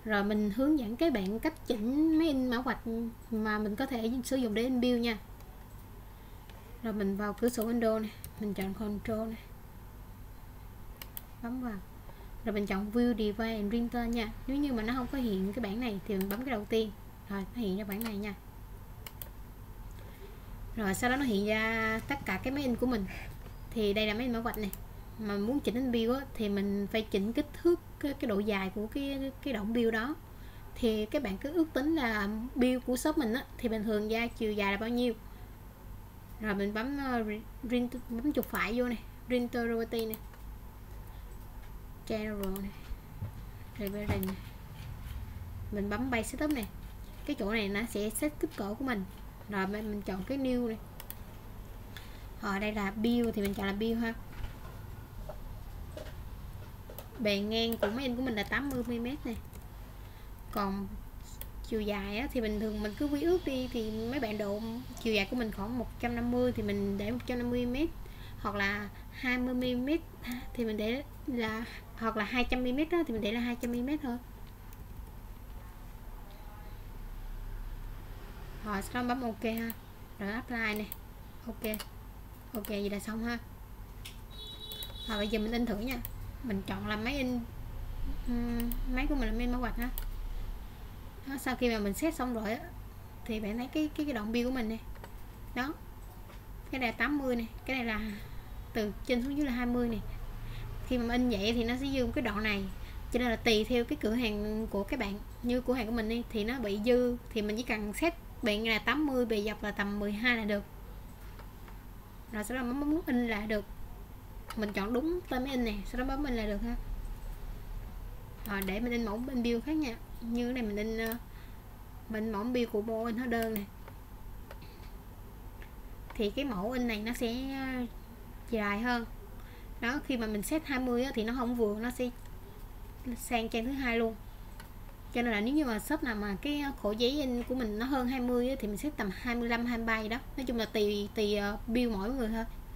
Rồi mình hướng dẫn các bạn cách chỉnh máy in mã vạch mà mình có thể sử dụng để in bill nha. Rồi mình vào cửa sổ Windows này, mình chọn Control này, bấm vào, rồi mình chọn View Device and Printer nha. Nếu như mà nó không có hiện cái bảng này thì mình bấm cái đầu tiên, rồi nó hiện ra bảng này nha. Rồi sau đó nó hiện ra tất cả cái máy in của mình. Thì đây là máy in mã vạch này. Mà muốn chỉnh in bill á, thì mình phải chỉnh kích thước cái độ dài của cái đoạn bill đó. Thì các bạn cứ ước tính là bill của shop mình á, thì bình thường ra chiều dài là bao nhiêu. Rồi mình bấm bấm chuột phải vô này, Printer Property này, General này, Reference này. Mình bấm Base Setup này. Cái chỗ này nó sẽ set kích cỡ của mình. Rồi mình chọn cái New này. Ở đây là bill thì mình chọn là bill ha. Bề ngang của máy in của mình là 80mm này. Còn chiều dài á, thì bình thường mình cứ quy ước đi, thì mấy bạn độ chiều dài của mình khoảng 150 thì mình để 150mm, hoặc là 20mm thì mình để là, hoặc là 200mm đó, thì mình để là 200mm thôi. Rồi sau đó bấm OK ha. Rồi apply này. Ok vậy là xong ha. Rồi bây giờ mình in thử nha. Mình chọn là máy in, máy của mình là máy in mã vạch ha. Đó, sau khi mà mình set xong rồi á, thì bạn thấy cái đoạn bill của mình này. Đó. Cái này là 80 này, cái này là từ trên xuống dưới là 20 này. Khi mà in vậy thì nó sẽ dư cái đoạn này. Cho nên là tùy theo cái cửa hàng của các bạn, như cửa hàng của mình đi thì nó bị dư thì mình chỉ cần set bề là 80, bề dọc là tầm 12 là được. Rồi sau đó bấm nút in là được. Mình chọn đúng tên máy in này, sau đó bấm in là được ha. Rồi để mình in mẫu in bill khác nha. Như này mình mẫu bill của bộ in hóa đơn này. Thì cái mẫu in này nó sẽ dài hơn. Đó, khi mà mình set 20 á, thì nó không vừa, nó sẽ sang trang thứ hai luôn. Cho nên là nếu như mà shop nào mà cái khổ giấy in của mình nó hơn 20 á, thì mình set tầm 25, 23 gì đó. Nói chung là tùy bill mỗi người thôi.